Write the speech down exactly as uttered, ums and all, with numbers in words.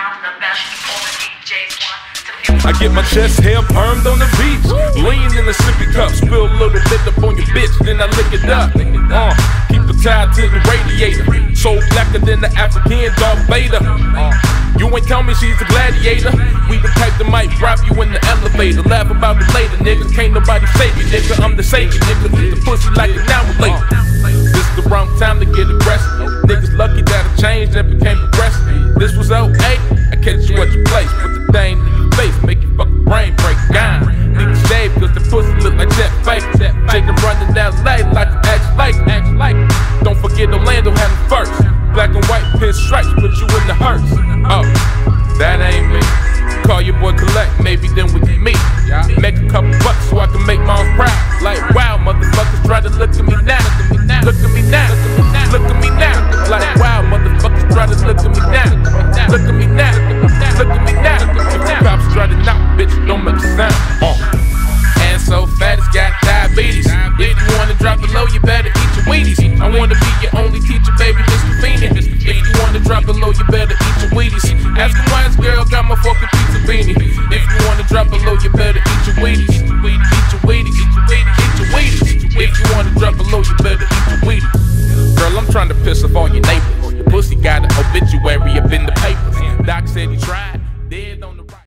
I get my chest hair permed on the beach, lean in the sippy cup, spill a little bit up on your bitch, then I lick it up. Uh, keep it tied to the radiator, so blacker than the African Darth Vader. Uh, you ain't tell me she's a gladiator. We the type that might drop you in the elevator. Laugh about it later, nigga. Can't nobody save you, nigga. I'm the savior, nigga. Eat the pussy like an hour later. This the wrong time to get aggressive. Niggas lucky that I changed and became progressive. This was oh eight, I catch you at your place. Put the thing in your face, make your fucking brain break down. Niggas shave cause the pussy look like Jet Fake. Chicken running down late like an act like, act like. Don't forget Orlando had it first. Black and white pinstripes put you in the hearse. Oh, that ain't me. Call your boy Collect, maybe then we can meet. Make a couple bucks so I can make my own proud. Like wow, motherfuckers try to look at me now. Look at me now, look at me now. Like wow, motherfuckers try to look at me now. Look at me now, look at me now. If the cops try to knock, bitch, don't make a sound. Uh. And so fat it's got diabetes. If you wanna drop it low, you better eat your Wheaties. I wanna be your only teacher, baby, Mister Feeny. If you wanna drop it low, you better eat your Wheaties. Ask him why his girl got my fucking pizza beanie. If you wanna drop it low, you better eat your Wheaties. Eat your Wheaties, eat your Wheaties, eat your Wheaties. If you wanna drop it low, you better eat your Wheaties. Girl, I'm trying to piss off all your neighbors. Your pussy got an obituary up in the papers. Doc said he tried, dead on